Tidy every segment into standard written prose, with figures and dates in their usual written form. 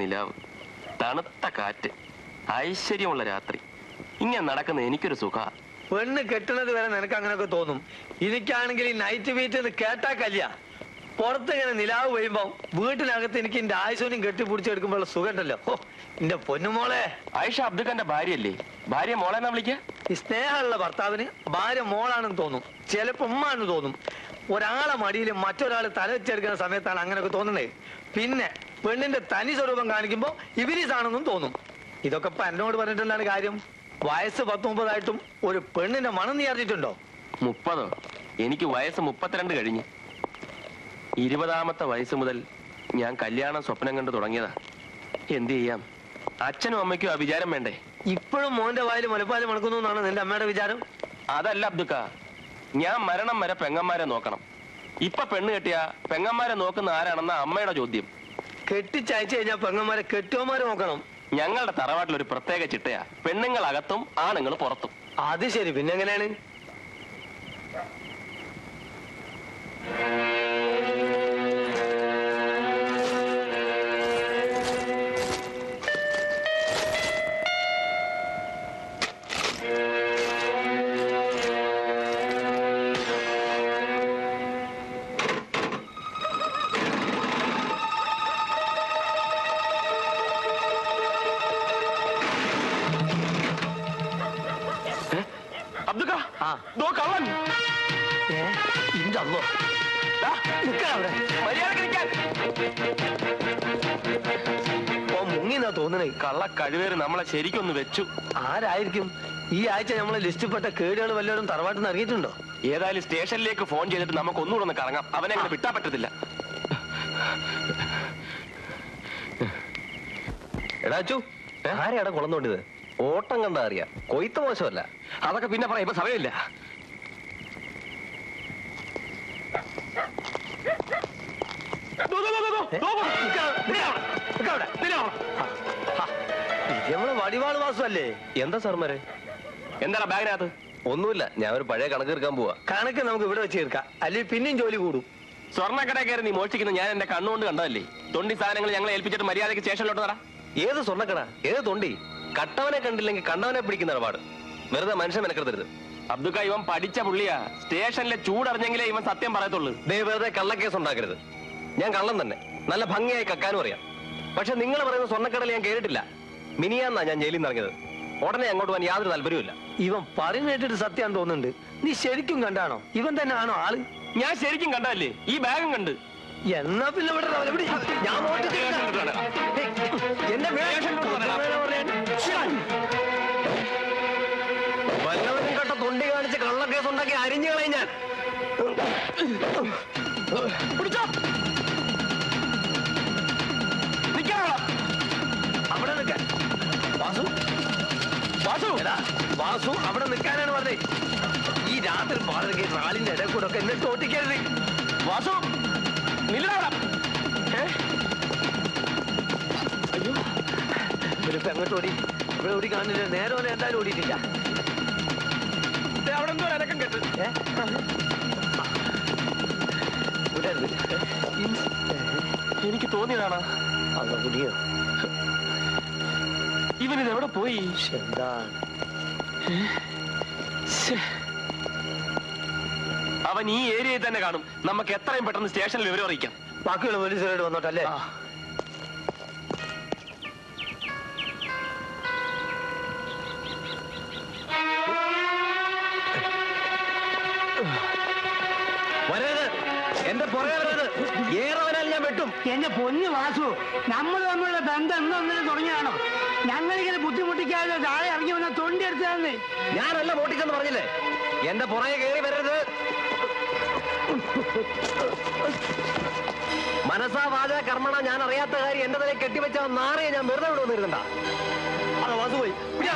നിലാവ്, തണുത്ത കാറ്റ്, ഐശ്വര്യമുള്ള രാത്രി. ഇങ്ങനെ നടക്കുന്ന എനിക്കൊരു സുഖ. പെണ്ണ് കെട്ടുന്നത് വരെ നിനക്ക് അങ്ങനെയൊക്കെ തോന്നും. എനിക്കാണെങ്കിൽ ഈ നൈറ്റ് വീറ്റ് കേട്ടാ കല്യ. പുറത്ത് ഇങ്ങനെ നിലാവ് വീഴുമ്പോ വീട്ടിനകത്ത് എനിക്ക് എന്റെ ആയുസോനും കെട്ടിപ്പിടിച്ചെടുക്കുമ്പോഴുള്ള സുഖം ഉണ്ടല്ലോ. ഓ എന്റെ പൊന്നുമോളെ. ആയിഷ അബ്ദുഖാന്റെ ഭാര്യയല്ലേ? ഭാര്യ മോളെന്നാ വിളിക്ക? ഈ സ്നേഹമുള്ള ഭർത്താവിന് ഭാര്യ മോളാണെന്ന് തോന്നും, ചിലപ്പോ ഉമ്മാണെന്ന് തോന്നും. ഒരാളെ മടിയിൽ മറ്റൊരാൾ തല വെച്ചെടുക്കുന്ന സമയത്താണ് അങ്ങനെയൊക്കെ തോന്നുന്നത്. പിന്നെ പെണ്ണിന്റെ തനി സ്വരൂപം കാണിക്കുമ്പോ ഇവരീസാണെന്നും തോന്നും. ഇതൊക്കെ ഇപ്പൊ എന്നോട് പറഞ്ഞിട്ടുണ്ടാണ് കാര്യം. വയസ്സ് 19 ഒരു പെണ്ണിന്റെ മണം നീ അറിഞ്ഞിട്ടുണ്ടോ? 30? എനിക്ക് വയസ്സ് 32 കഴിഞ്ഞു. 20ാമത്തെ വയസ്സ് മുതൽ ഞാൻ കല്യാണം സ്വപ്നം കണ്ടു തുടങ്ങിയതാ. എന്ത് ചെയ്യാം, അച്ഛനും അമ്മയ്ക്കും ആ വിചാരം വേണ്ടേ? ഇപ്പോഴും മോന്റെ വായിൽ മുലപ്പാല് മണക്കുന്നു എന്നാണ് നിന്റെ അമ്മയുടെ വിചാരം? അതല്ല അബ്ദുക്ക, ഞാൻ മരണം വരെ പെങ്ങന്മാരെ നോക്കണം. ഇപ്പൊ പെണ്ണ് കെട്ടിയ പെങ്ങന്മാരെ നോക്കുന്ന ആരാണെന്ന അമ്മയുടെ ചോദ്യം. കെട്ടിച്ചയച്ചു കഴിഞ്ഞാൽ പെങ്ങന്മാരെ കെട്ടിയോമാരെ നോക്കണം. ഞങ്ങളുടെ തറവാട്ടിലൊരു പ്രത്യേക ചിട്ടയാ, പെണ്ണുങ്ങൾ അകത്തും ആണുങ്ങൾ പുറത്തും. അത് ശരി, പിന്നെ എങ്ങനെയാണ്? മുങ്ങിന്നാ തോന്നണേ. കള്ള കഴിവേറി നമ്മളെ ശരിക്കൊന്ന് വെച്ചു. ആരായിരിക്കും? ഈ ആഴ്ച നമ്മളെ ലിസ്റ്റിൽപ്പെട്ട കേടുകൾ വല്ലവരും തറവാട്ടിൽ നിന്ന് ഇറങ്ങിയിട്ടുണ്ടോ? ഏതായാലും സ്റ്റേഷനിലേക്ക് ഫോൺ ചെയ്തിട്ട് നമുക്ക് ഒന്നുകൂടെ ഒന്ന് കറങ്ങാം. അവനെ അങ്ങനെ വിട്ടാ പറ്റത്തില്ല. എടാ അച്ചു, ആരെയാടാ കുളം തോണ്ടിയത്? ഓട്ടം കണ്ടാ അറിയാം, കൊയ്ത്ത് മോശമല്ല. അതൊക്കെ പിന്നെ പറയാം, ഇപ്പൊ സമയമില്ല. വടിവാള് വാസല്ലേ? എന്താ സാർമാരെ? എന്താണ് ബാഗിനകത്ത്? ഒന്നുമില്ല, ഞാൻ ഒരു പഴയ കണക്ക് തീർക്കാൻ പോവാ. കണക്ക് നമുക്ക് ഇവിടെ വെച്ച് തീർക്കാം, അല്ലെങ്കിൽ പിന്നെയും ജോലി കൂടും. സ്വർണ്ണക്കട കയറി നീ മോഷ്ടിക്കുന്ന ഞാൻ എന്റെ കണ്ണുകൊണ്ട് കണ്ടതല്ലേ? തൊണ്ടി സാധനങ്ങൾ ഞങ്ങളെ ഏൽപ്പിച്ചിട്ട് മര്യാദയ്ക്ക് സ്റ്റേഷനിലോട്ട് തരാം. ഏത് സ്വർണ്ണക്കട, ഏത് തൊണ്ടി? കട്ടവനെ കണ്ടില്ലെങ്കിൽ കണ്ടവനെ പിടിക്കുന്ന ഇടപാട്. വെറുതെ മനുഷ്യൻ മെനക്കെടുത്തരുത്. അബ്ദുക്ക, ഇവൻ പഠിച്ച പുള്ളിയാ. സ്റ്റേഷനിലെ ചൂടറിഞ്ഞെങ്കിലേ ഇവൻ സത്യം പറയത്തുള്ളൂ. വെറുതെ കള്ളക്കേസ് ഉണ്ടാക്കരുത്. ഞാൻ കള്ളം തന്നെ, നല്ല ഭംഗിയായി കക്കാനും അറിയാം. പക്ഷെ നിങ്ങൾ പറയുന്ന സ്വർണ്ണക്കടയിൽ ഞാൻ കേട്ടിട്ടില്ല. മിനിയാന്നാ ഞാൻ ജയിലിൽ നിന്ന് ഇറങ്ങിയത്. ഉടനെ അങ്ങോട്ട് പോകാൻ യാതൊരു താല്പര്യമില്ല. ഇവൻ പറയുന്നേട്ടിട്ട് സത്യം തോന്നുന്നുണ്ട്. നീ ശരിക്കും കണ്ടാണോ? ഇവൻ തന്നെ ആണോ ആള്? ഞാൻ ശരിക്കും കണ്ടതല്ലേ, ഈ ബാഗും കണ്ട്. എന്നാ പിന്നെ ഇവിടെ ഞാൻ വല്ലവരും കണ്ട തൊണ്ടി കാണിച്ച് കള്ളക്കേസ് ഉണ്ടാക്കി അരിഞ്ഞു കളയും ഞാൻ. അവിടെ നിൽക്കാൻ വാസു, വാസു വാസു അവിടെ നിൽക്കാനാണ് പറഞ്ഞേ. ഈ രാത്രി പാടൊക്കെ റാലിന്റെ ഇടയിൽ കൂടെ ഒക്കെ എന്നെ തോട്ടിക്കരുത്. വാസു നിലവിടെ. അയ്യോ, ഇവരിപ്പോ എങ്ങോട്ട് ഓടി? ഇവിടെ ഓടി കാണില്ല. നേരെ പോലെ എന്തായാലും ഓടിയിട്ടില്ല. അവിടെ എന്തോ അനക്കം കേട്ട്. എനിക്ക് തോന്നിയതാണ്. അതാ കുടിയോ? ഇവനിതെവിടെ പോയി? എന്താണ് അവൻ ഈ ഏരിയയിൽ തന്നെ കാണും. നമുക്ക് എത്രയും പെട്ടെന്ന് സ്റ്റേഷനിൽ വിവരം അറിയിക്കാം. ബാക്കിയുള്ള പോലീസുകാരോട് വന്നോട്ടല്ലേ? വരരുത്, എന്റെ പുറകെ വരരുത്. ഏറവനാൽ ഞാൻ വെട്ടും. എന്റെ പൊന്നു വാസു, നമ്മൾ തമ്മിലുള്ള ബന്ധം എന്നൊന്നിനും തുടങ്ങിയാണോ? ഞങ്ങളിങ്ങനെ ബുദ്ധിമുട്ടിക്കാതെ താഴെ ഇറങ്ങി വന്ന തൊണ്ടി എടുത്താന്ന്. ഞാനല്ല മോട്ടിച്ചെന്ന് പറഞ്ഞില്ലേ? എന്റെ പുറകെ കയറി വരരുത്. മനസാ വാച കർമ്മണ ഞാൻ അറിയാത്ത കാര്യം എന്റെ തലയിൽ കെട്ടിവെച്ച നാറിയെ ഞാൻ വെറുതെ വിടുവന്നിരുന്നണ്ട. അതാ വാസു പോയി.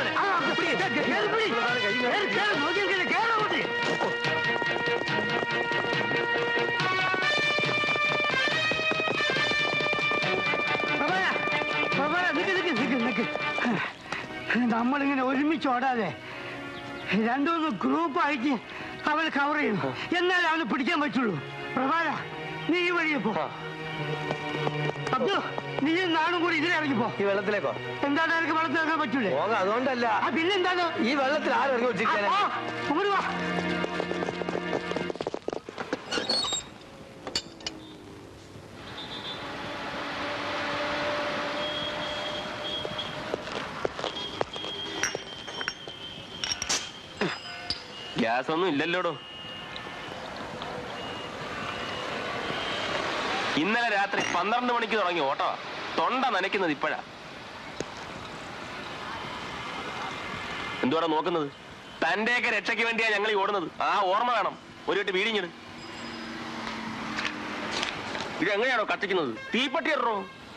നമ്മളിങ്ങനെ ഒരുമിച്ച് ഓടാതെ 2-3 ഗ്രൂപ്പായിട്ട് അവനെ കവർ ചെയ്യണം. എന്നാലും അവനെ പിടിക്കാൻ പറ്റുള്ളൂ. പ്രഭാര, നീ ഈ വഴിയെ പോ. അബ്ദു നീ നാളും കൂടി ഇതിലിറങ്ങിപ്പോ. ഈ വെള്ളത്തിലേക്കോ? എന്താണ് എനിക്ക് വെള്ളത്തിൽ ഇറങ്ങാൻ പറ്റൂലേ? പോകാം, അതുകൊണ്ടല്ല. പിന്നെന്താണ് ഈ വെള്ളത്തിൽ ആരും ഇറങ്ങി വെച്ചിരിക്കാൻ? അങ്ങോട്ട് വാ. ഗ്യാസ് ഒന്നും ഇല്ലല്ലോടോ. ഇന്നലെ രാത്രി 12 മണിക്ക് തുടങ്ങി ഓട്ടോ. തൊണ്ട നനയ്ക്കുന്നത് ഇപ്പോഴാ. എന്തുവാടാ നോക്കുന്നത്? തന്റെയൊക്കെ രക്ഷയ്ക്ക് വേണ്ടിയാ ഞങ്ങൾ ഈ ഓടുന്നത്. ആ ഓർമ്മ വേണം. ഒരു വീട്ട് വീടിഞ്ഞത് ഇത് എങ്ങനെയാണോ കത്തിക്കുന്നത്? തീപ്പട്ടി ഇടറോ?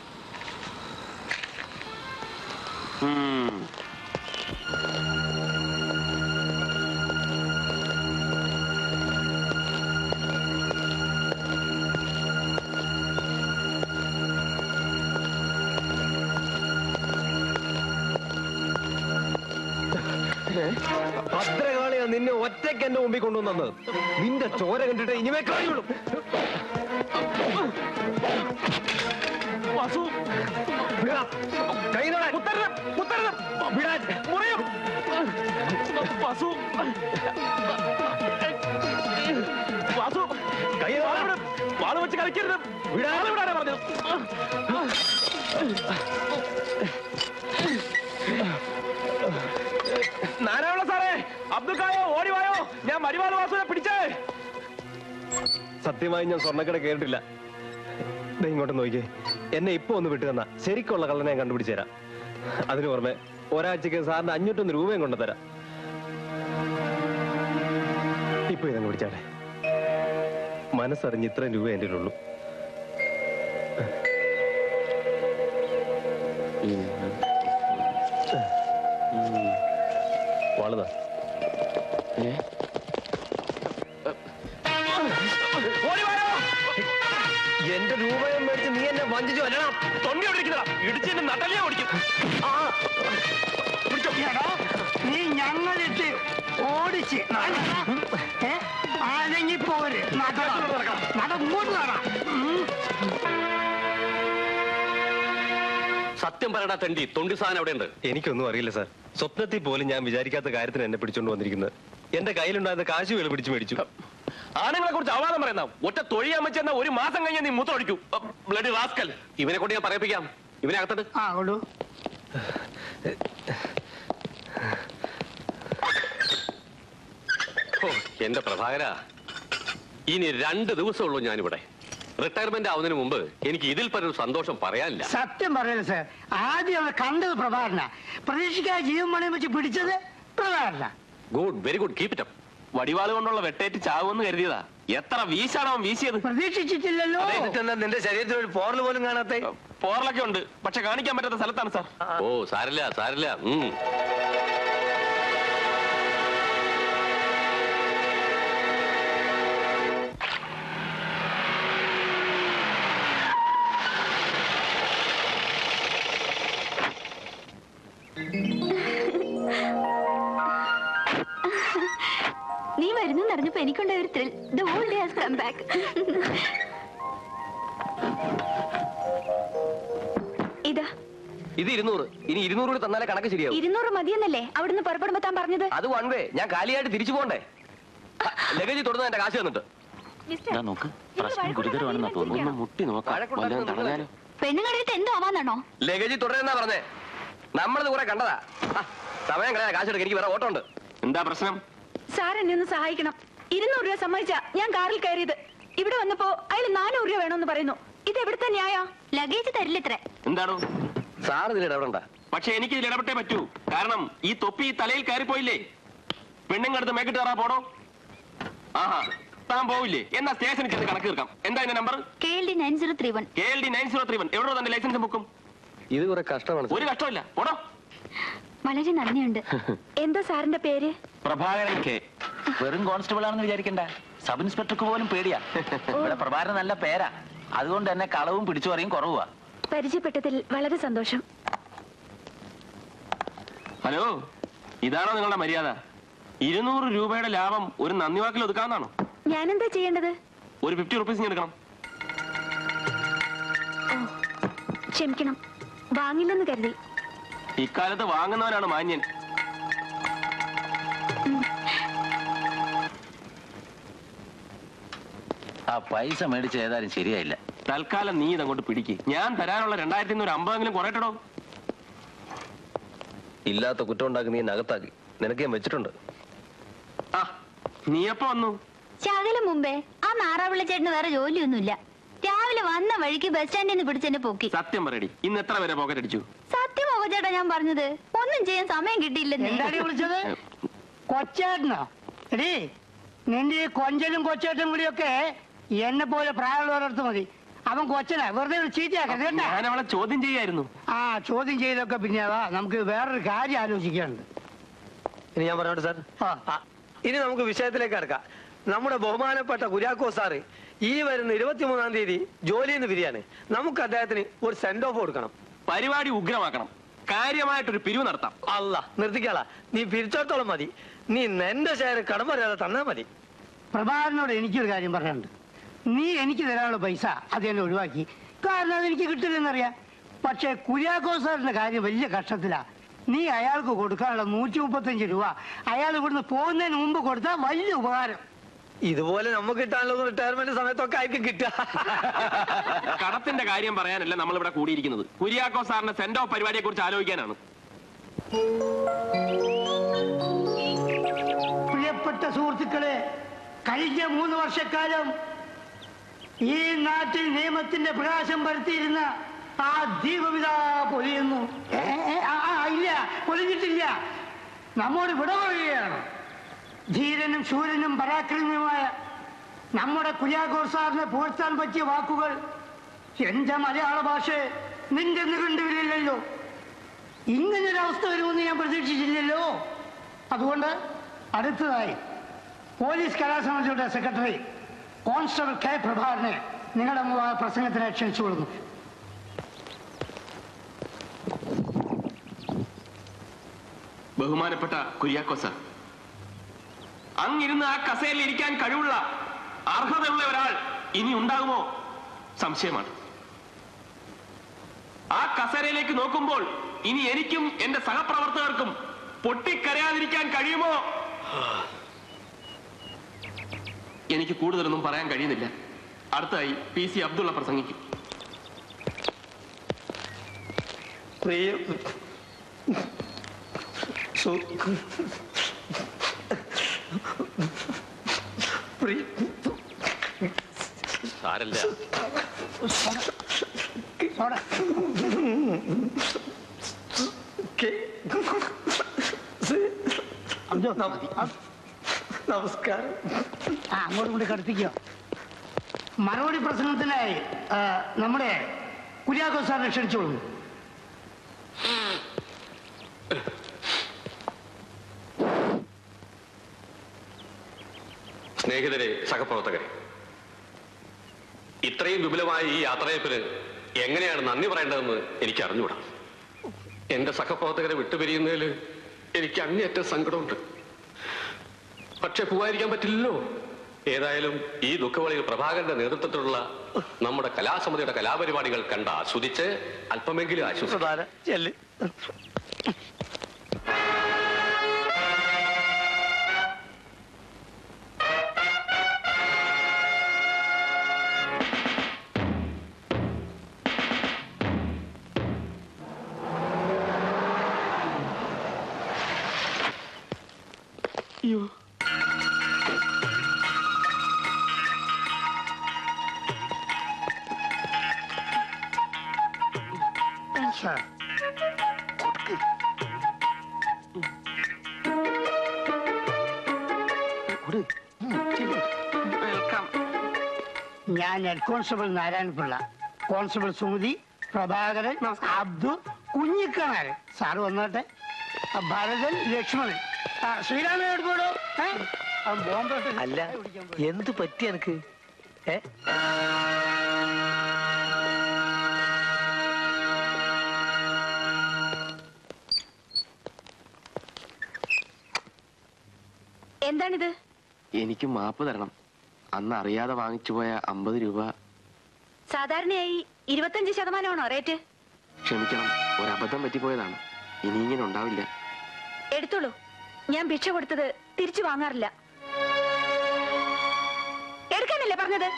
ഭദ്രകാളിയാ നിന്നെ ഒറ്റയ്ക്ക് എന്റെ മുമ്പിൽ കൊണ്ടുവന്നത്. നിന്റെ ചോര കണ്ടിട്ട് ഇനിമേ കഴിയുള്ളൂ. വാള് വെച്ച് കളിക്കരുത്. വിടാതെ പറഞ്ഞു. നാരായണ സാറേ, അബ്ദുക്കായോ ഓടിവായോ, ഞാൻ മരിവാൾ വാസുവിനെ പിടിച്ചേ. സത്യമായി ഞാൻ സ്വർണ്ണക്കട കേട്ടിട്ടില്ല. ഇങ്ങോട്ട് നോക്കിയേ, എന്നെ ഇപ്പൊ ഒന്ന് വിട്ടു തന്നാ ശരിക്കുള്ള കള്ളനെ ഞാൻ കണ്ടുപിടിച്ചു തരാം. അതിന് പുറമെ ഒരാഴ്ചക്ക് സാറിന് 501 രൂപയും കൊണ്ടുതരാം. ഇപ്പൊ ഇതങ്ങ് പിടിച്ചാട്ടെ. മനസ്സറിഞ്ഞ് ഇത്രയും രൂപ എൻ്റെ ഉള്ളൂ. വാളുതാ. എന്റെ രൂപയും മേടിച്ച് നീ എന്നെ വഞ്ചിച്ചു അല്ലടാ. തൊണ്ടിയോടിരിക്കുന്നതാ. ഇടിച്ച് എന്റെ നട്ടലിയാ ഓടിക്കും. നീ ഞങ്ങളിട്ട് ഓടിച്ച് അല്ലെങ്കിൽ പോര്. ഇങ്ങോട്ട് കാണാം. സത്യം പറയടാ തെണ്ടി. തൊണ്ടി സാധനം അവിടെ ഉണ്ട്. എനിക്കൊന്നും അറിയില്ല സാർ. സ്വപ്നത്തിൽ പോലും ഞാൻ വിചാരിക്കാത്ത കാര്യത്തിന് എന്നെ പിടിച്ചോണ്ട് വന്നിരിക്കുന്നത്. എന്റെ കയ്യിലുണ്ടായിരുന്ന കാശ് വേള പിടിച്ചു മേടിച്ചു. ആണുങ്ങളെ കുറിച്ച് അവാദം പറയുന്ന ഒറ്റ തൊഴിയാൻ വെച്ചെന്ന 1 മാസം കഴിഞ്ഞ നീ മൂത്രമൊഴിക്കൂ. Bloody rascal. ഇവനെ കൊണ്ട് ഞാൻ പറയിപ്പിക്കാം. ഇവനെ അകത്തട്ട്. എന്റെ പ്രഭാകര, ഇനി 2 ദിവസമുള്ളൂ ഞാനിവിടെ. റിട്ടയർമെന്റ് ആവുന്നതിന് മുമ്പ് എനിക്ക് ഇതിൽ പരൊരു സന്തോഷം പറയാനില്ല. സത്യം പറയല സാർ, ആദ്യം അവനെ കണ്ടത് പ്രഭാകരന. പ്രതീക്ഷിക്കാതെ ജീവൻ പണയം വെച്ച് പിടിച്ചത് പ്രഭാകരന. Good, very good. Keep it up. വടിവാള് കൊണ്ടുള്ള വെട്ടേറ്റ് ചാവുമെന്ന് കരുതിയതാ. എത്ര വീശാണോ വീശിയത്? പ്രതീക്ഷിച്ചിട്ടില്ലല്ലോ. നിന്റെ ശരീരത്തിൽ ഒരു പോറൽ പോലും കാണാത്ത? പോറലൊക്കെ ഉണ്ട്, പക്ഷെ കാണിക്കാൻ പറ്റാത്ത സ്ഥലത്താണ് സാർ. ഓ സാരില്ല സാരില്ല. നീ വരുന്നെന്ന് അറിഞ്ഞപ്പോ എനിക്കുണ്ടായ ഒരു thrill. The whole day has come back. ഇതാ ഇത് 200. ഇനി 200 കൂടി തന്നാലേ കണക്ക് ശരിയാവും. 200 മതിയെന്നല്ലേ അവിടുന്ന് പുറപ്പെടുമ്പോ താൻ പറഞ്ഞത്? അത് 1 വേ. ഞാൻ കാലിയായിട്ട് തിരിച്ചു പോണ്ടേ? ലഗേജ് തുടർന്ന് എന്റെ കാശ് തന്നിട്ട്. മുട്ടി നോക്കാം. പെണ്ണുങ്ങളുടെ എന്തോ ആവാന്നാണോ? ലഗേജ് തുടരുന്നാ പറഞ്ഞേ. നമ്മളിത് കുറെ കണ്ടതാ. സമയം കളയാ, കാശ് എടുക്ക. എനിക്ക് വേറെ ഓട്ടം ഉണ്ട്. എന്താ പ്രശ്നം? സാർ എന്നെ ഒന്ന് സഹായിക്കണം. 200 രൂപ സമ്മതിച്ചാ ഞാൻ കാറിൽ കയറിയത്. ഇവിടെ വന്നപ്പോ അയാൾ 400 രൂപ വേണമെന്ന് പറയുന്നു. ഇത് എവിടുത്തെ ന്യായ? ലഗേജ് തരില്ലത്രേ. എന്താണോ സാർ ഇതിൽ ഇടപെടണ്ട. പക്ഷെ എനിക്ക് ഇതിൽ ഇടപെട്ടേ പറ്റൂ. കാരണം ഈ തൊപ്പി തലയിൽ കയറിപ്പോയില്ലേ. പെണ്ണുങ്ങടുത്ത് മേക്കിട്ട് കയറാ പോടോ. ആഹാ, താൻ പോവില്ലേ? എന്നാ സ്റ്റേഷനിൽ ചെന്ന് കണക്ക് തീർക്കാം. എന്താ എന്റെ നമ്പർ? KLD 9031. KLD 9031. എവിടെയോ തന്റെ ലൈസൻസ് ബുക്കും? ഇത് കുറെ കഷ്ടമാണ്. ഒരു കഷ്ടമില്ല, പോടോ. വളരെ നന്ദിയുണ്ട്. എന്താ സാറിന്റെ പേര്? പ്രഭാകരൻ കെ. വെറും കോൺസ്റ്റബിൾ ആണെന്ന് വിചാരിക്കണ്ട. സബ് ഇൻസ്പെക്ടർക്ക് പോലും പേടിയാ. ഇവിടെ പ്രഭാകരൻ നല്ല പേരാ. അതുകൊണ്ട് തന്നെ കളവും പിടിച്ചു പറയും കുറവാ. പരിചയപ്പെട്ടതിൽ വളരെ സന്തോഷം. ഹലോ, ഇതാണോ നിങ്ങളുടെ മര്യാദ? 200 രൂപയുടെ ലാഭം ഒരു നന്ദി വാക്കിൽ ഒതുക്കാവുന്നതാണോ? ഞാനെന്താ ചെയ്യേണ്ടത്? ഒരു 50 റുപ്പീസ് എടുക്കണം. ക്ഷമിക്കണം, വാങ്ങില്ലെന്ന് കരുതി. ഇക്കാലത്ത് വാങ്ങുന്നവനാണ് മാന്യൻ. ആ പൈസ മേടിച്ച് ഏതായാലും ശരിയായില്ല. തൽക്കാലം നീ ഇതങ്ങോട്ട് പിടിക്ക്. ഞാൻ തരാനുള്ള 2150 കുറയട്ടോ. ഇല്ലാത്ത കുറ്റം ഉണ്ടാക്കി നീ നകത്താക്കി. നിനക്ക് ഞാൻ വെച്ചിട്ടുണ്ട്. ആ, നീ എപ്പോ വന്നു? ശകലം മുമ്പേ. ആ നാറാവിള്ള ചേട്ടന് വേറെ ജോലിയൊന്നുമില്ല. രാവിലെ വന്ന വഴിക്ക് ബസ് സ്റ്റാൻഡിൽ നിന്ന് പിടിച്ചെന്നെ പോക്കി. സത്യം പറയടി, ഇന്ന് എത്ര പേരെ പോക്കറ്റ് അടിച്ചു? സത്യമോ ചേട്ടാ ഞാൻ പറഞ്ഞത്? ഒന്നും ചെയ്യാൻ സമയം കിട്ടിയില്ലെന്നേ. എന്താടി വിളിച്ചത്? കൊച്ചേട്ടനോ? എടീ, നിന്റെ ഈ കൊഞ്ചലും കൊച്ചേട്ടനും കൂടിയൊക്കെ എന്നെ പോലെ പ്രായമുള്ളവരടുത്ത് മതി. അവൻ കൊച്ചനാ, വെറുതെ ചീത്തയാക്കരുത് കേട്ടാ. ഞാൻ അവളെ ചോദ്യം ചെയ്യായിരുന്നു. ആ, ചോദ്യം ചെയ്തൊക്കെ പിന്നെ നമുക്ക് വേറൊരു കാര്യം ആലോചിക്കാനുണ്ട്. ഇനി ഞാൻ പറഞ്ഞോട്ടെ സാർ. ഇനി നമുക്ക് വിഷയത്തിലേക്ക് കടക്കാം. നമ്മുടെ ബഹുമാനപ്പെട്ട കുര്യാക്കോ സാറ് ഈ വരുന്ന 23-ാം തീയതി ജോലിയിൽ നിന്ന് പിരിയാണ്. നമുക്ക് അദ്ദേഹത്തിന് ഒരു സെൻഡ് ഓഫ് കൊടുക്കണം. പരിപാടി ഉഗ്രമാക്കണം. കാര്യമായിട്ടൊരു പിരിവ് നടത്താം. അല്ല, നിർത്തിക്കാളാ. നീ പിരിച്ചോടത്തോളം മതി. നീ എന്റെ ഷെയർ കടം പറയാതെ തന്നാ മതി. പ്രഭാകരനോട് എനിക്കൊരു കാര്യം പറയാനുണ്ട്. നീ എനിക്ക് തരാനുള്ള പൈസ അത് എന്നെ ഒഴിവാക്കി. കാരണം അതെനിക്ക് കിട്ടില്ലെന്നറിയാം. പക്ഷെ കുര്യാക്കോ സാറിന്റെ കാര്യം വലിയ കഷ്ടത്തിലാ. നീ അയാൾക്ക് കൊടുക്കാനുള്ള 135 രൂപ അയാൾ ഇവിടുന്ന് പോകുന്നതിന് മുമ്പ് കൊടുത്താൽ വലിയ ഉപകാരം. ഇതുപോലെ നമുക്ക് കിട്ടാനുള്ള റിട്ടയർമെന്റ് സമയത്തൊക്കെ ആയിരിക്കും കിട്ടുക. കടത്തിന്റെ കാര്യം പറയാനല്ല നമ്മൾ ഇവിടെ കൂടിയിരിക്കുന്നത്. കുര്യാക്കോ സാറിന്റെ സെൻഡ് ഓഫ് പരിപാടിയെ കുറിച്ച് ആലോചിക്കാനാണ്. പ്രിയപ്പെട്ട സുഹൃത്തുക്കളെ, കഴിഞ്ഞ 3 വർഷക്കാലം ഈ നാട്ടിൽ നിയമത്തിന്റെ പ്രകാശം പരത്തിയിരുന്ന ആ ദീപവിത പൊലിയുന്നു. ഇല്ല, പൊലിഞ്ഞിട്ടില്ല. നമ്മോട് വിട പറയുകയാണ്. ധീരനും ശൂരനും പരാക്രമിയുമായ നമ്മുടെ കുര്യാക്കോ സാറിനെ പുകഴ്ത്താൻ പറ്റിയ വാക്കുകൾ എന്റെ മലയാള ഭാഷ നിന്റെ കണ്ടുവരില്ലല്ലോ. ഇങ്ങനൊരവസ്ഥ വരുമെന്ന് ഞാൻ പ്രതീക്ഷിച്ചില്ലല്ലോ. അതുകൊണ്ട് അടുത്തതായി പോലീസ് കലാസമിതിയുടെ സെക്രട്ടറി കോൺസ്റ്റബിൾ കെ പ്രഭാകരനെ നിങ്ങളുടെ പ്രസംഗത്തിന് ക്ഷണിച്ചു കൊടുക്കുന്നു. ബഹുമാനപ്പെട്ട കുര്യാക്കോ സാർ, അങ്ങിരുന്ന് ആ കസേരയിൽ ഇരിക്കാൻ കഴിവുള്ള അർഹതയുള്ള ഒരാൾ ഇനി ഉണ്ടാകുമോ സംശയമാണ്. ആ കസേരയിലേക്ക് നോക്കുമ്പോൾ ഇനി എനിക്കും എന്റെ സഹപ്രവർത്തകർക്കും പൊട്ടിക്കരയാതിരിക്കാൻ കഴിയുമോ? എനിക്ക് കൂടുതലൊന്നും പറയാൻ കഴിയുന്നില്ല. അടുത്തായി PC അബ്ദുള്ള പ്രസംഗിക്കും. സാരല്ല. നമസ്കാരം. അങ്ങോട്ടും കൂടി കടുപ്പിക്കോ. മറുപടി പ്രസംഗത്തിനായി നമ്മുടെ കുര്യാക്കോ സാറിനെ ക്ഷണിച്ചോളൂ. സ്നേഹിതരെ, സഹപ്രവർത്തകരെ, ഇത്രയും വിപുലമായ ഈ യാത്രയപ്പിന് എങ്ങനെയാണ് നന്ദി പറയേണ്ടതെന്ന് എനിക്ക് അറിഞ്ഞുകൂടാ. എന്റെ സഹപ്രവർത്തകരെ വിട്ടുപിരിയുന്നതിൽ എനിക്ക് അങ്ങേയറ്റം സങ്കടമുണ്ട്. പക്ഷെ പോകാതിരിക്കാൻ പറ്റില്ലല്ലോ. ഏതായാലും ഈ ദുഃഖവളിയിൽ പ്രഭാകരന്റെ നേതൃത്വത്തിലുള്ള നമ്മുടെ കലാസമിതിയുടെ കലാപരിപാടികൾ കണ്ട് ആസ്വദിച്ച് അല്പമെങ്കിലും ആശ്വസിക്കും. ഞാൻ head constable Narayanapillai, constable Sumathi, Prabhakaran, Abdu, Kunhikannaran, sir വന്നോട്ടെ, ഭരതൻ, ലക്ഷ്മണൻ, ശ്രീരാമൻ എടുക്കോടോ. അല്ല, എന്ത് പറ്റി എനിക്ക്? എന്താണിത്? എനിക്ക് മാപ്പ് തരണം. അന്ന് അറിയാതെ വാങ്ങിച്ചു പോയ 50 രൂപ. സാധാരണയായി 25% റേറ്റ്. ക്ഷമിക്കണം, ഒരബദ്ധം പറ്റിപ്പോയതാണ്. ഇനി ഇങ്ങനെ ഉണ്ടാവില്ല. എടുത്തോളൂ. ഞാൻ ഭിക്ഷ കൊടുത്തത് തിരിച്ചു വാങ്ങാറില്ല. എടുക്കാനല്ലേ പറഞ്ഞത്?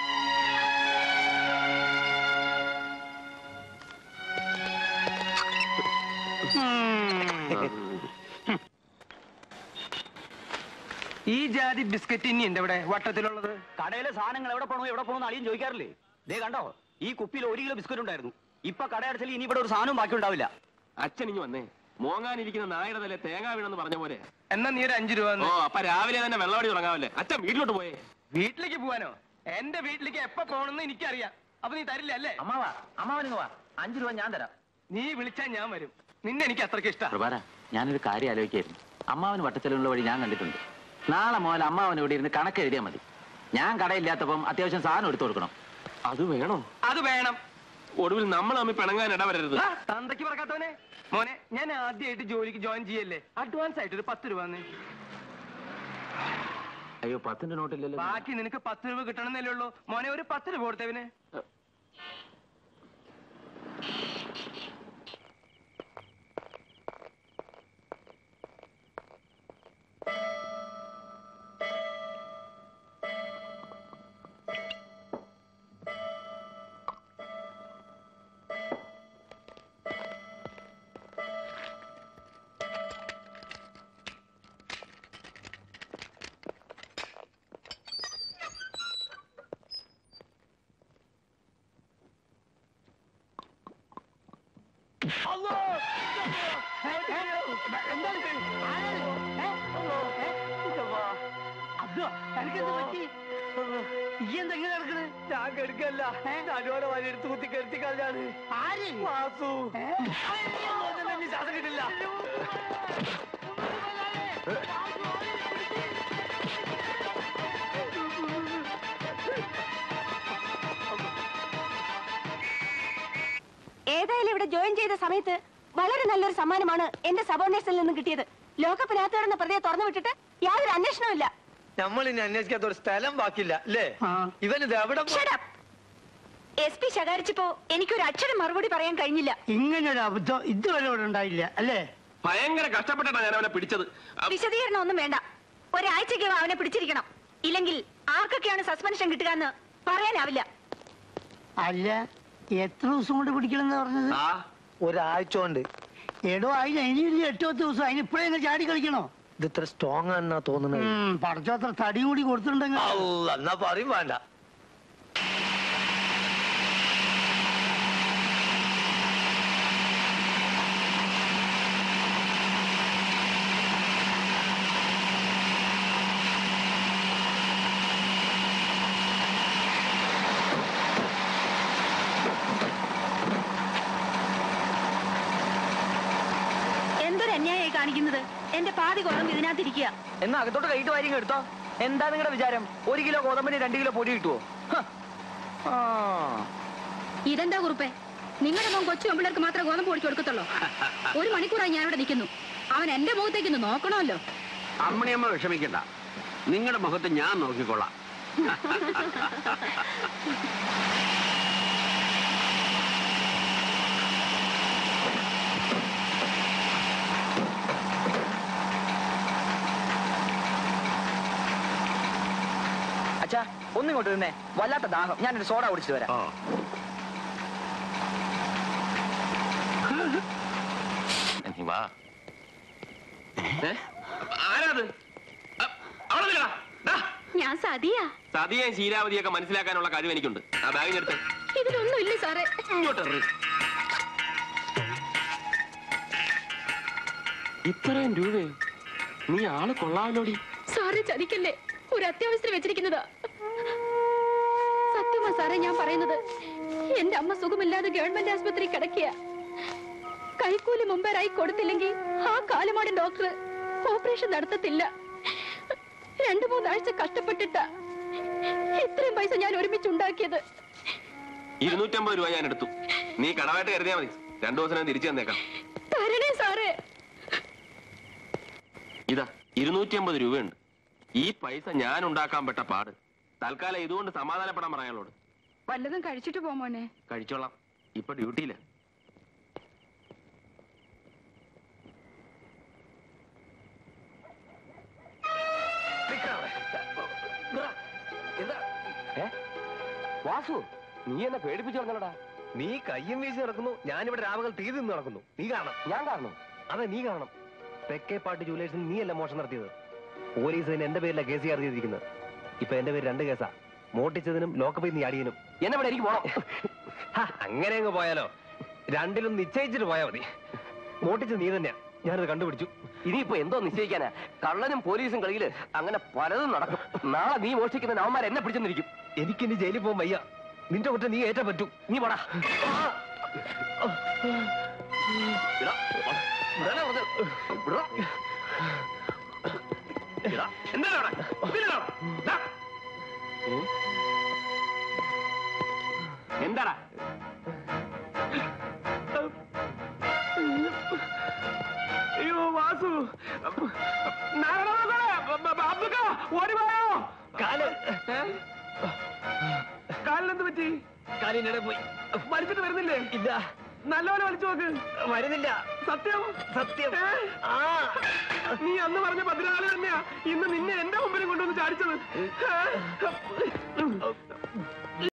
ഈ ജാതി ബിസ്ക്കറ്റ് ഇനി എന്റെ ഇവിടെ വട്ടത്തിലുള്ളത്. കടയിലെ സാധനങ്ങൾ എവിടെ പോകണോ അളിയും ചോദിക്കാറില്ലേ? ദേ കണ്ടോ, ഈ കുപ്പിയിൽ 1 കിലോ ബിസ്ക്കറ്റ് ഉണ്ടായിരുന്നു. ഇപ്പൊ കടയടച്ചാൽ ഇനി ഇവിടെ ഒരു സാധനവും ബാക്കി ഉണ്ടാവില്ല. അച്ഛൻ ഇനി വന്നേ. മോങ്ങാനിരിക്കുന്ന നായയുടെ തലേ തേങ്ങ വീണെന്ന് പറഞ്ഞ പോലെ. എന്നാ നീ ഒരു 5 രൂപ. ഓ, അപ്പൊ രാവിലെ തന്നെ വെള്ളമടി തുടങ്ങാമല്ലേ? അച്ഛൻ വീട്ടിലോട്ട് പോയേ. വീട്ടിലേക്ക് പോവാനോ? എന്റെ വീട്ടിലേക്ക് എപ്പോ പോകണമെന്ന് എനിക്കറിയാം. അപ്പൊ നീ തരില്ല അല്ലേ? അമ്മാവന് വാ, 5 രൂപ ഞാൻ തരാം. നീ വിളിച്ചാൽ ഞാൻ വരും. നിന്നെ എനിക്ക് അത്രയ്ക്ക് ഇഷ്ടം. പ്രഭാര, ഞാനൊരു കാര്യം ആലോചിക്കായിരുന്നു. അമ്മാവന് വട്ടച്ചെലവുള്ള വഴി ഞാൻ കണ്ടിട്ടുണ്ട്. നാളെ മുതൽ അമ്മാവൻ ഇവിടെ ഇരുന്ന് കണക്ക് എഴുതിയാൽ മതി. ഞാൻ കടയില്ലാത്തപ്പം അത്യാവശ്യം സാധനം എടുത്തു കൊടുക്കണം. അത് വേണോ? അത് വേണം. ഒടുവിൽ നമ്മൾ തമ്മിൽ പിണങ്ങാൻ ഇടവരരുത്. തന്തയ്ക്ക് പറക്കാത്തവനെ. മോനെ, ഞാൻ ആദ്യമായിട്ട് ജോലിക്ക് ജോയിൻ ചെയ്യല്ലേ. അഡ്വാൻസ് ആയിട്ട് ഒരു 10 രൂപ. അയ്യോ, 10 നോട്ടില്ലല്ലോ. ബാക്കി നിനക്ക് 10 രൂപ കിട്ടണമെന്നല്ലേ ഉള്ളൂ. മോനെ, ഒരു 10 രൂപ കൊടുത്തവന്. എന്തെങ്കിലും നടക്കണ്? ഞാൻ കെടുക്കല്ല, നടുവോടെ വലിയെടുത്ത് കുത്തി കെടുത്തി കളഞ്ഞാണ്. വാസു ശ്വാസം കിട്ടില്ല. ഏതായാലും ഇവിടെ ജോയിൻ ചെയ്ത സമയത്ത് വളരെ നല്ലൊരു സമ്മാനമാണ് എന്റെ സബോർഡിനേറ്റ്സിൽ നിന്നും കിട്ടിയത്. ലോകകപ്പിനകത്ത് കിടന്ന പ്രതിയെ തുറന്നു വിട്ടിട്ട് യാതൊരു അന്വേഷണവും ഇല്ല. നമ്മൾ ഇനി അന്വേഷിക്കാത്ത ഒരു സ്ഥലം ബാക്കില്ല അല്ലേ? ഇവനിത് എവിടെ? SP ശകാരിച്ചപ്പോ എനിക്കൊരു അക്ഷരം മറുപടി പറയാൻ കഴിഞ്ഞില്ല. ഇങ്ങനൊരു അബദ്ധം ഇതുവരെ ഇവിടെ ഉണ്ടായില്ല അല്ലേ? ഭയങ്കര കഷ്ടപ്പെട്ടാണ് ഞാൻ അവനെ പിടിച്ചത്. വിശദീകരണം ഒന്നും വേണ്ട. ഒരാഴ്ചയ്ക്ക് അവനെ പിടിച്ചിരിക്കണം. ഇല്ലെങ്കിൽ ആർക്കൊക്കെയാണ് സസ്പെൻഷൻ കിട്ടുക എന്ന് പറയാനാവില്ല. അല്ല, എത്ര ദിവസം കൊണ്ട് പിടിക്കണമെന്ന് പറഞ്ഞത്? ഒരാഴ്ച കൊണ്ട്. എടോ, അതിന് ഇനിയില്ല 8 ദിവസം. അതിനിപ്പോഴെങ്ങനെ ചാടി കളിക്കണോ? ഇത് ഇത്ര സ്ട്രോങ് ആണെന്നാ തോന്നുന്നത്. പഠിച്ചോ, അത്ര തടി കൂടി കൊടുത്തിട്ടുണ്ടെങ്കിൽ എന്നാ പറയും വേണ്ട. എന്തൊരു അന്യായമായി കാണിക്കുന്നത്. എന്റെ പാതി ഗോതമ്പ് ഇതിനകത്തിരിക്കുക. എന്നാ അകത്തോട്ട് കൈയിട്ട് വാരിങ്ങ് എടുത്തോ. എന്താ നിങ്ങളുടെ വിചാരം? 1 കിലോ ഗോതമ്പിന് 2 കിലോ പൊടി കിട്ടുവോ? ഇതെന്താ കുറുപ്പേ, നിങ്ങളുടെ മോൻ കൊച്ചു പെമ്പിള്ളേർക്ക് മാത്രമേ ഗോതമ്പ് പൊടിച്ചു കൊടുക്കത്തുള്ളൂ? 1 മണിക്കൂറായി ഞാൻ ഇവിടെ നിൽക്കുന്നു. അവൻ എന്റെ മുഖത്തേക്ക് ഒന്ന് നോക്കണമല്ലോ. അമ്മണിയമ്മ വിഷമിക്കണ്ട, നിങ്ങളുടെ മുഖത്ത് ഞാൻ നോക്കിക്കൊള്ളാം. അച്ഛാ, ഒന്നിങ്ങോട്ട് നിന്നേ. വല്ലാത്ത ദാഹം. ഞാനൊരു സോഡ കുടിച്ചിട്ട് വരാം. വാ. ആരാത്? ഞാൻ സതിയാ. സതിയും ശീലാവതിയൊക്കെ മനസ്സിലാക്കാനുള്ള കഴിവ് എനിക്കുണ്ട്. ആ ബാഗിനെടുത്ത്. ഇതിലൊന്നും ഇല്ല സാറേ. ഇത്രയും രൂപയോ? നീ ആള് കൊള്ളാമല്ലോടി. സാറേ ചതിക്കല്ലേ, ഒരു അത്യാവശ്യത്തിന് വെച്ചിരിക്കുന്നതാ. സത്യമാ സാറേ ഞാൻ പറയുന്നത്. എന്റെ അമ്മ സുഖമില്ലാതെ ഗവൺമെന്റ് ആശുപത്രി കിടക്കുക. കൈക്കൂലി മുമ്പേരായി കൊടുത്തില്ലെങ്കിൽ ആ കാലമാടൻ ഡോക്ടർ ഓപ്പറേഷൻ നടത്തത്തില്ല. 2-3 ആഴ്ച കഷ്ടപ്പെട്ടിട്ടാ ഇത്രയും പൈസ ഞാൻ ഒരുമിച്ചുണ്ടാക്കിയത്. 250 രൂപ ഞാൻ എടുത്തു. നീ കടമായിട്ട് കരുതിയാ മതി. 2 ദിവസം തിരിച്ചു തന്നേക്കാം. തരണേ സാറേ. ഇതാ 250 രൂപയുണ്ട്. ഈ പൈസ ഞാൻ ഉണ്ടാക്കാൻ പെട്ട പാട്. തൽക്കാലം ഇതുകൊണ്ട് സമാധാനപ്പെടാൻ പറയാളോട്. വല്ലതും കഴിച്ചിട്ട് പോമോനെ. കഴിച്ചോളാം, ഇപ്പൊ ഡ്യൂട്ടിയില്ല. വാസു, നീ എന്നെ പേടിപ്പിച്ചു പറഞ്ഞല്ലടാ. നീ കയ്യും വീശി നടക്കുന്നു, ഞാനിവിടെ രാവുകൾ തീ നിന്ന് നടക്കുന്നു. നീ കാണണം. ഞാൻ കാണണം. അതെ, നീ കാണണം. തെക്കേപ്പാട്ട് ജൂലേഴ്സിൽ നീയല്ല മോഷണം നടത്തിയത്. പോലീസ് എന്റെ പേരില കേസ് ചെയ്തിരിക്കുന്നത്. ഇപ്പൊ എന്റെ പേര് 2 കേസാ. മോട്ടിച്ചതിനും ലോക്കപ്പിൽ നീ അടിയനും. എന്നെ ഇവിടെ എനിക്ക് പോണം. അങ്ങനെ അങ്ങ് പോയാലോ? 2ലും നിശ്ചയിച്ചിട്ട് പോയാ മതി. മോട്ടിച്ചത് നീ തന്നെയാ. ഞാനത് കണ്ടുപിടിച്ചു. ഇനിയിപ്പോ എന്തോ നിശ്ചയിക്കാനാ? കള്ളനും പോലീസും കളിയില് അങ്ങനെ പലതും നടക്കും. നാളെ നീ മോഷ്ടിക്കുന്ന നവന്മാർ എന്നെ പിടിച്ചെന്നിരിക്കും. എനിക്കിനി ജയിലിൽ പോകാൻ വയ്യ. നിന്റെ കുറ്റം നീ ഏറ്റാ പറ്റൂ. നീ പോടാ. എന്താടാ? അയ്യോ വാസു, ഓടിപ്പോയോ? കാലിനെന്ത് പറ്റി? കാലിനിടെ പോയി. വലിച്ചിട്ട് വരുന്നില്ലേ? ഇല്ല. നല്ലപോലെ വലിച്ചു നോക്ക്. വരുന്നില്ല. സത്യം? സത്യം. നീ അന്ന് പറഞ്ഞ 14 തന്നെയാ ഇന്ന് നിന്നെ എന്റെ മുമ്പിൽ കൊണ്ടുവന്ന് ചാടിച്ചത്.